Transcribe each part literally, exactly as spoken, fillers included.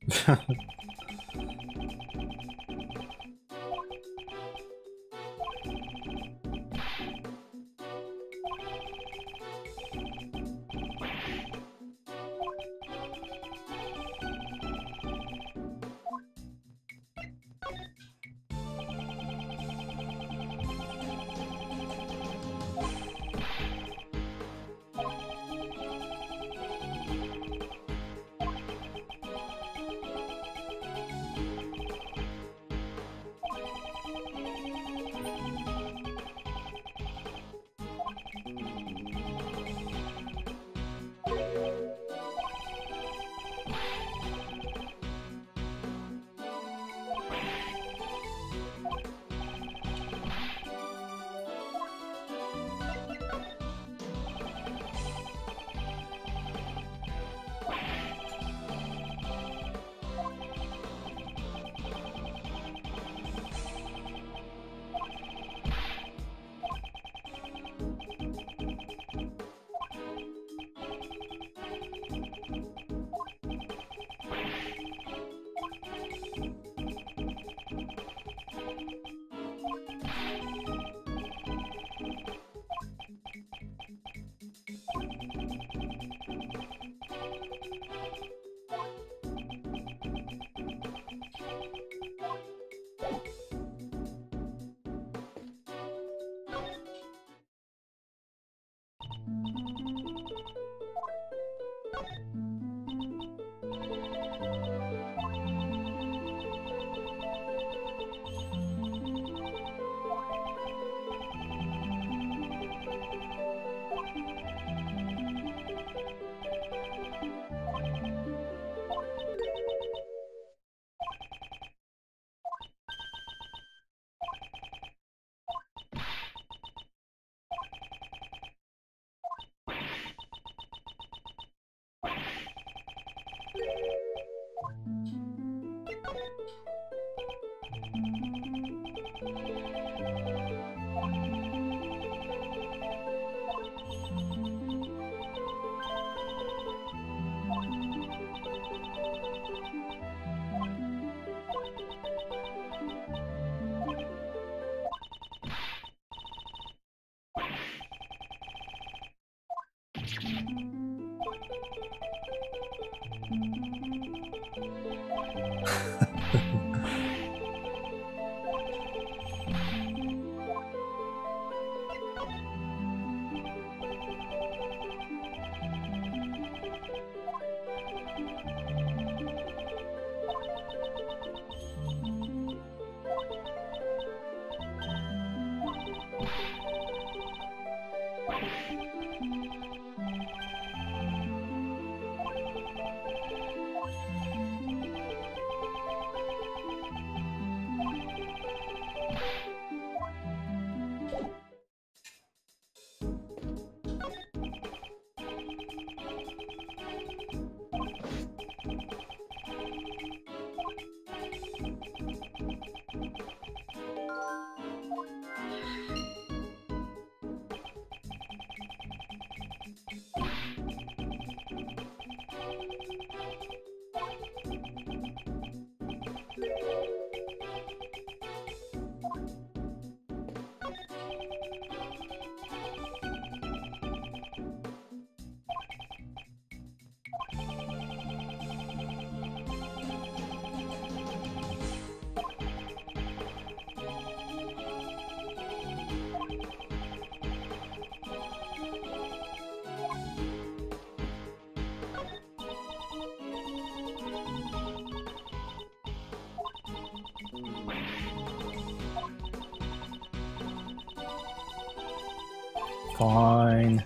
Fine.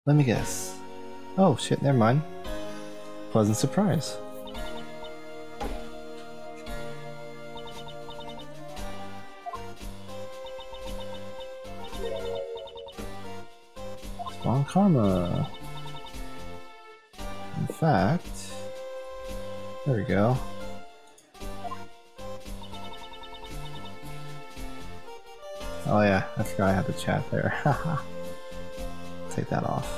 Let me guess. Oh shit, never mind. Pleasant surprise. Spawn Karma. In fact, there we go. Oh yeah, I forgot I had the chat there. Haha. Take that off.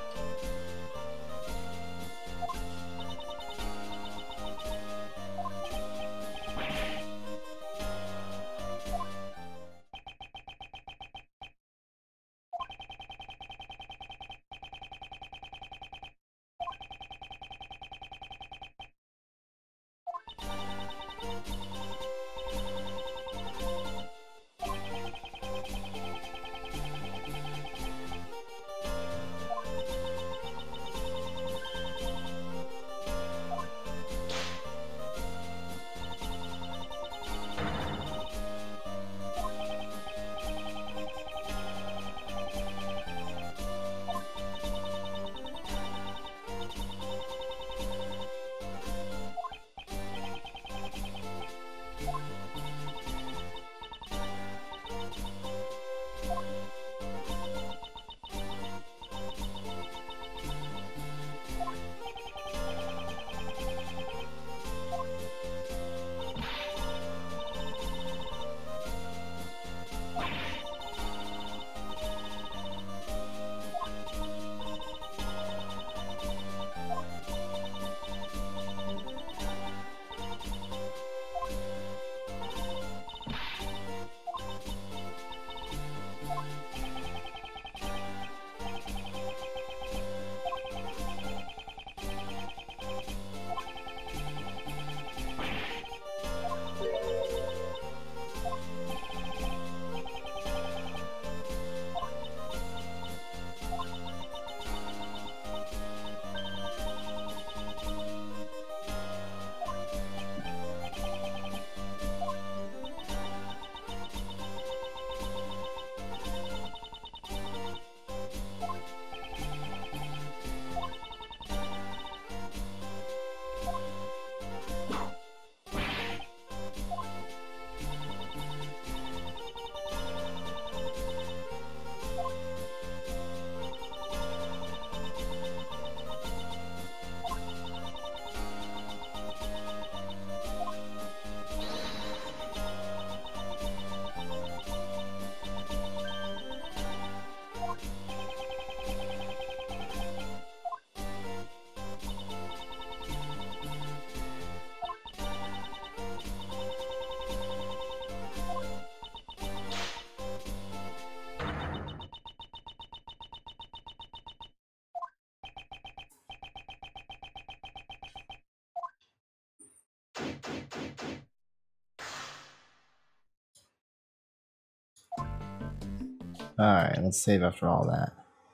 Alright, let's save after all that.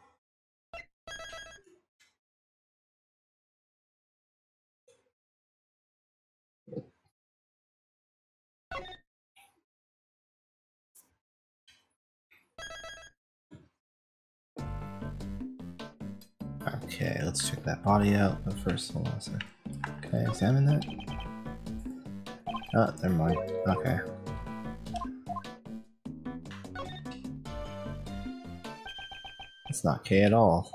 Okay, let's check that body out, but first, hold on a sec. Can I examine that? Oh, never mind. Okay. It's not K at all.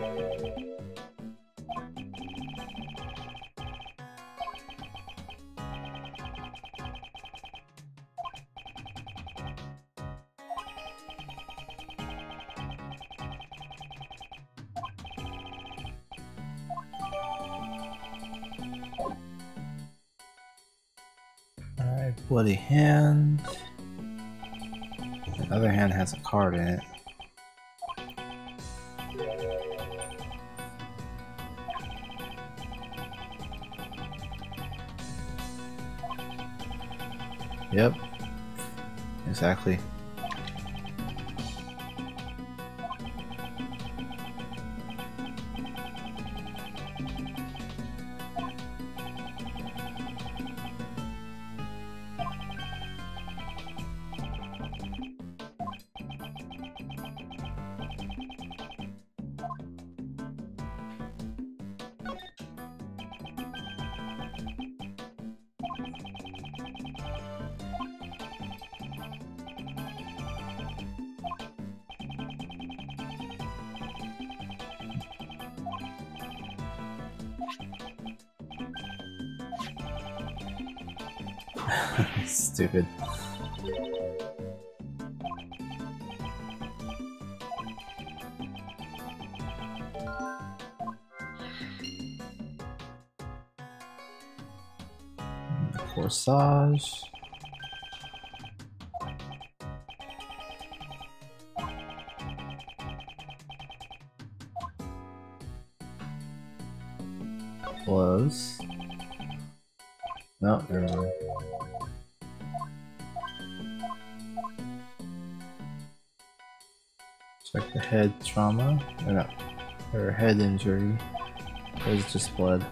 Alright, bloody hand. The other hand has a card in it. Yep, exactly. Stupid. Corsage. Close. No, never mind. Check the head trauma. Or no, or head injury. Or is it just blood?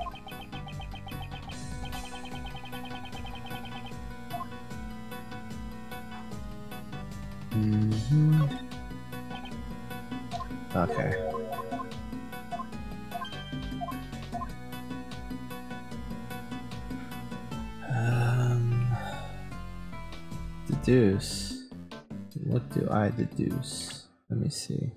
Mm-hmm. Okay. Um, deduce. What do I deduce? Let me see.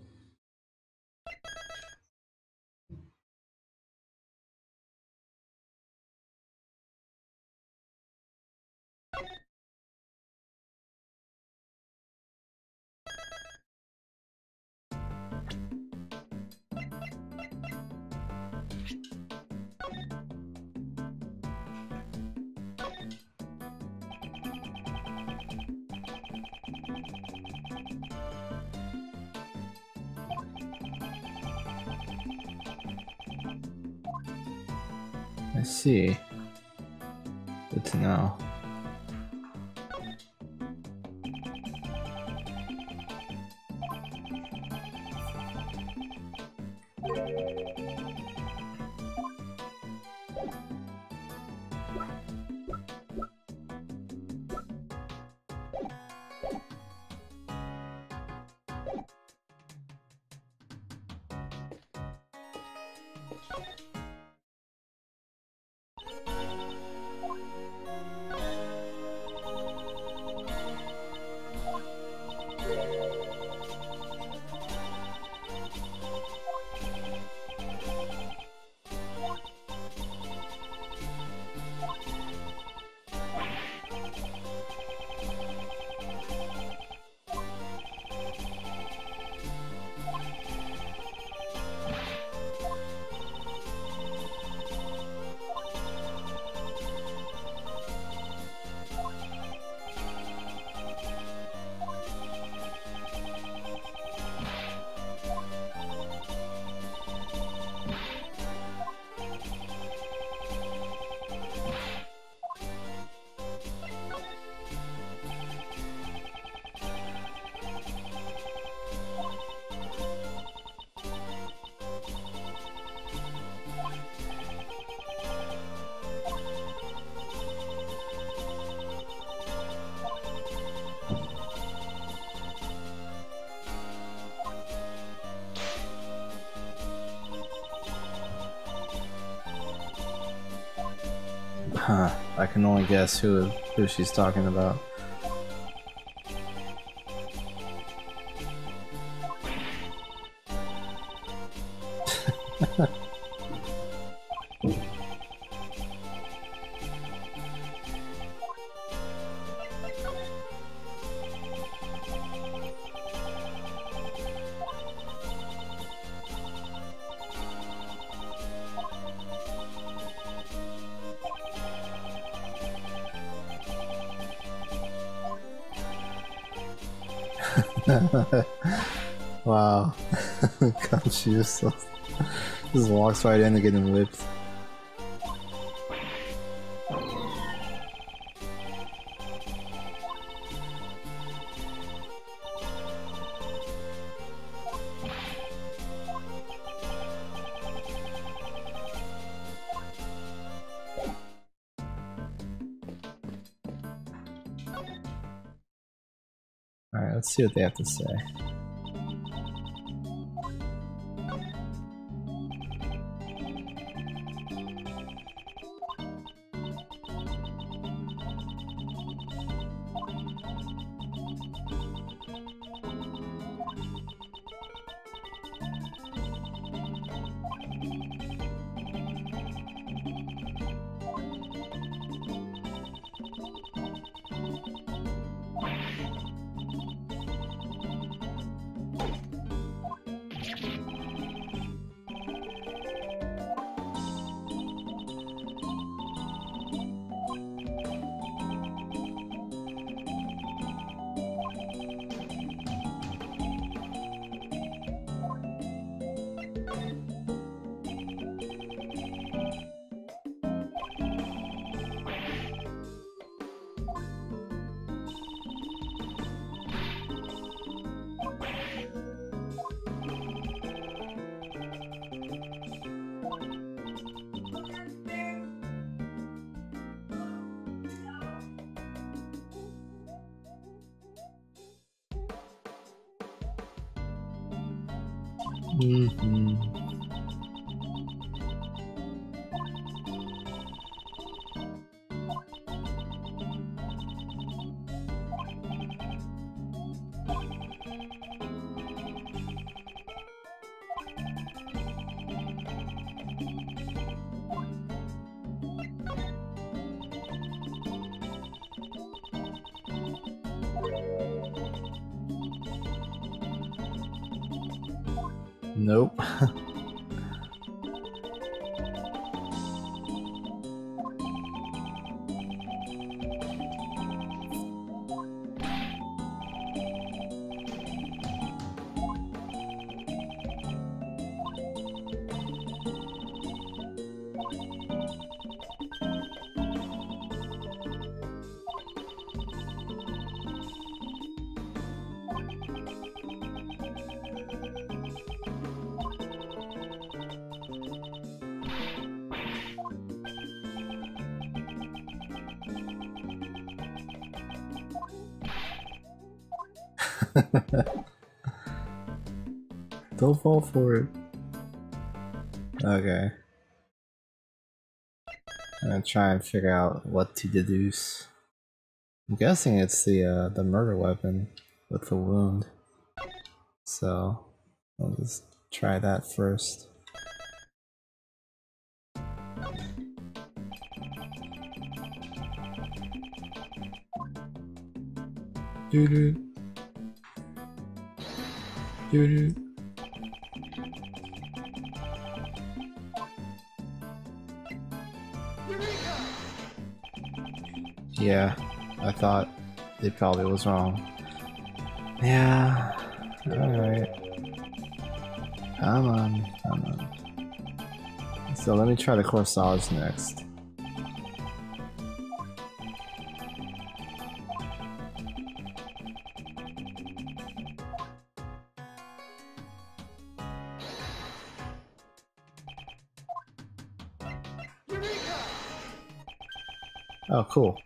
I see. Good to know. Huh, I can only guess who who she's talking about. Wow. Gosh, useless. Just walks right in and getting whipped. Alright, let's see what they have to say. Mm-hmm. Nope. Don't fall for it. Okay. I'm gonna try and figure out what to deduce. I'm guessing it's the uh, the murder weapon with the wound. So I'll just try that first. Doo doo. Doo doo. Yeah, I thought it probably was wrong. Yeah, alright. Come on, come on. So let me try the corsage next. Oh, cool.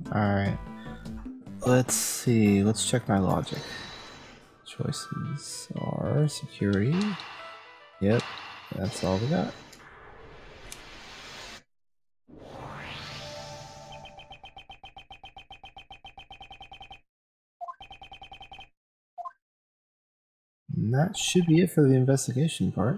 Alright. Let's see. Let's check my logic. Choices are security. Yep, that's all we got. And that should be it for the investigation part.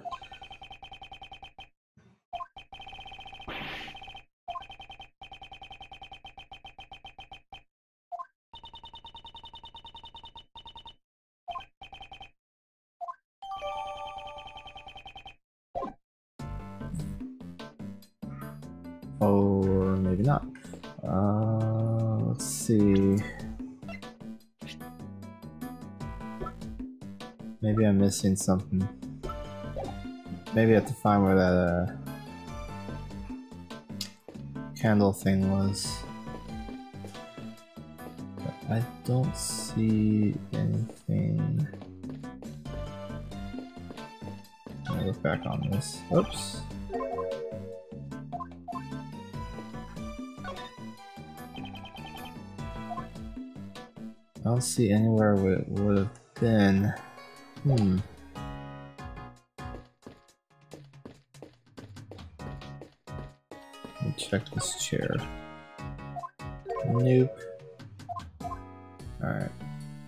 Or maybe not. Uh, let's see. Maybe I'm missing something. Maybe I have to find where that uh, candle thing was. But I don't see anything. Let me look back on this. Oops. I don't see anywhere where it would have been. Hmm. Let me check this chair. Nope. Alright.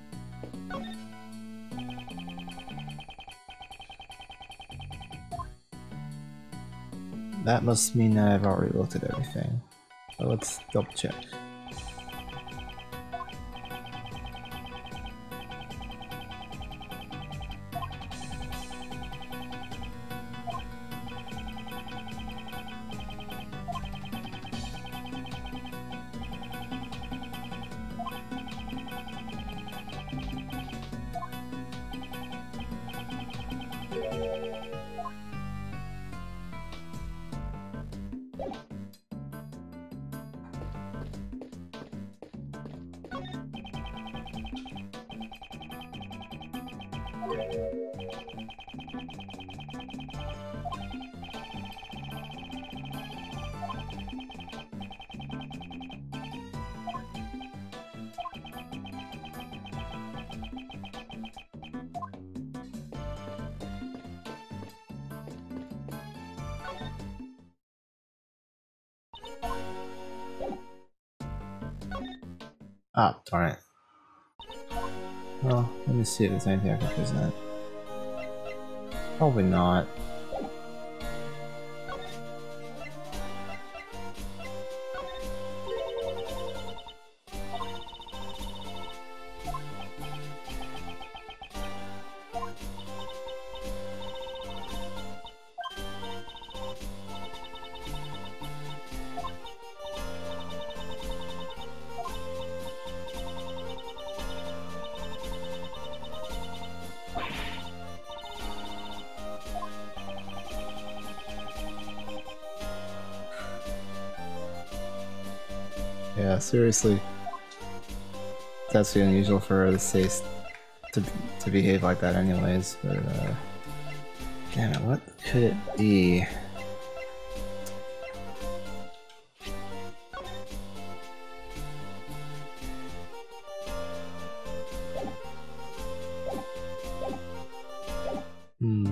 That must mean that I've already looked at everything. So let's double check. Ah, darn it. Well, let me see if there's anything I can present. Probably not. Yeah, seriously. It's actually unusual for the Sace to to behave like that anyways, but uh damn it, what could it be? Hmm.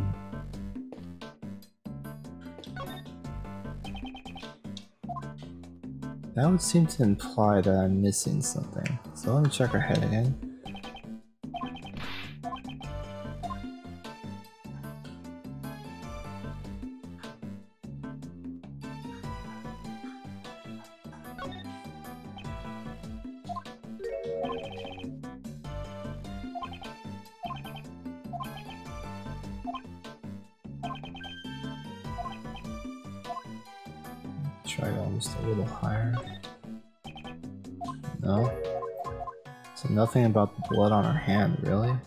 That would seem to imply that I'm missing something. So let me check our head again. Try almost a little higher. No? So nothing about the blood on her hand, really?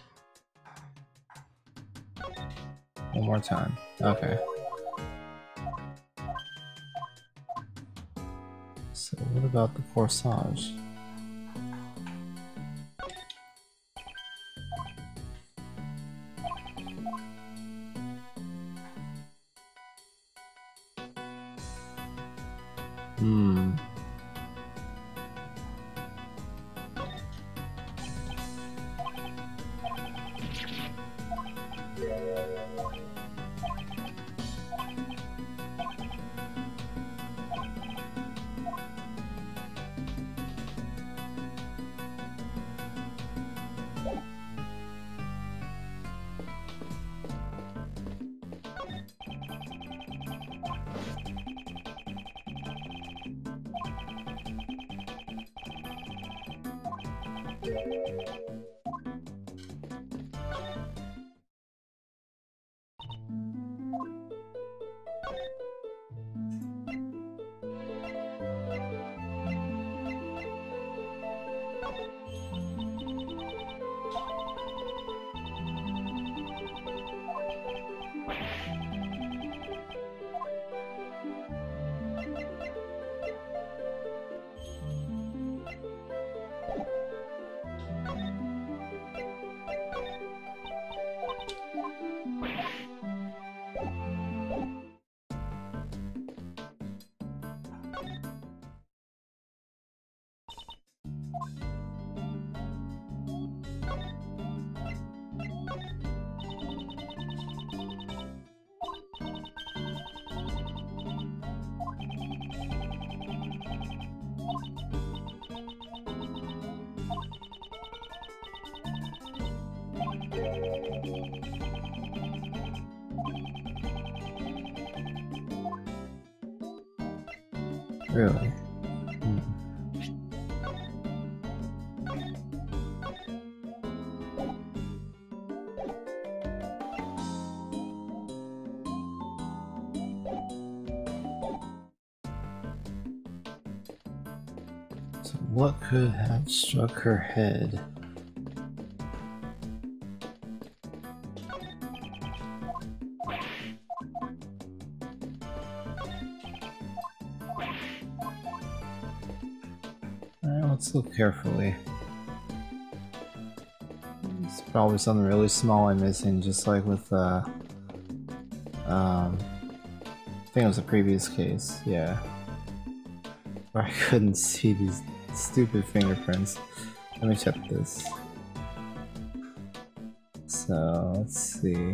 One more time. Okay. So what about the corsage? Hmm. Really? Hmm. So what could have struck her head? Let's look carefully. It's probably something really small I'm missing, just like with uh um I think it was the previous case, yeah. Where I couldn't see these stupid fingerprints. Let me check this. So let's see.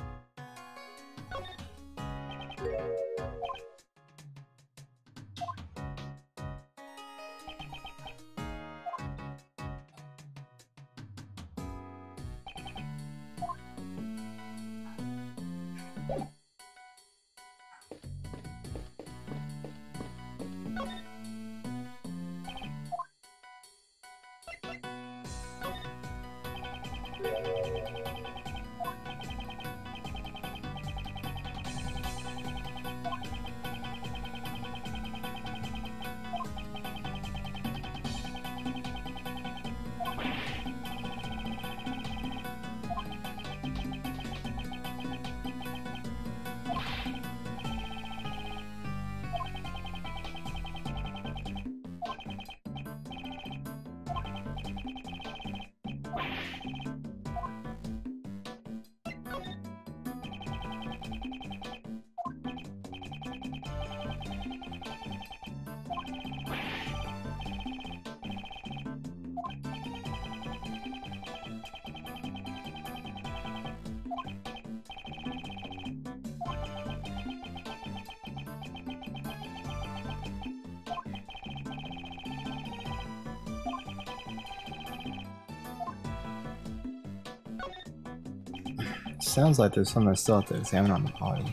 Sounds like there's something I still have to examine on the body.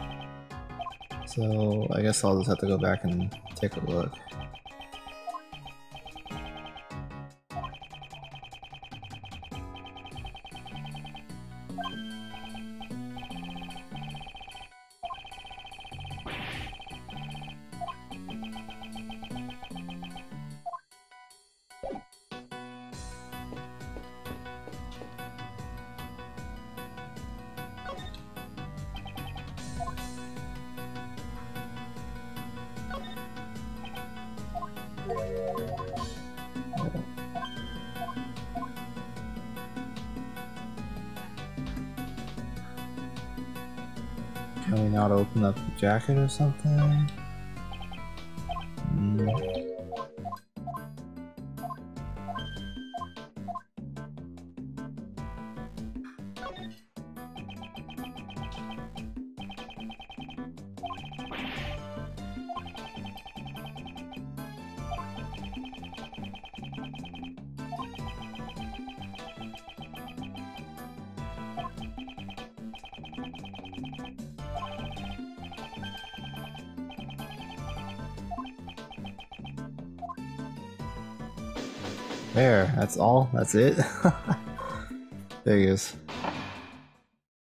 So I guess I'll just have to go back and take a look. Can we not open up the jacket or something? Mm. There, that's all? That's it? There he is.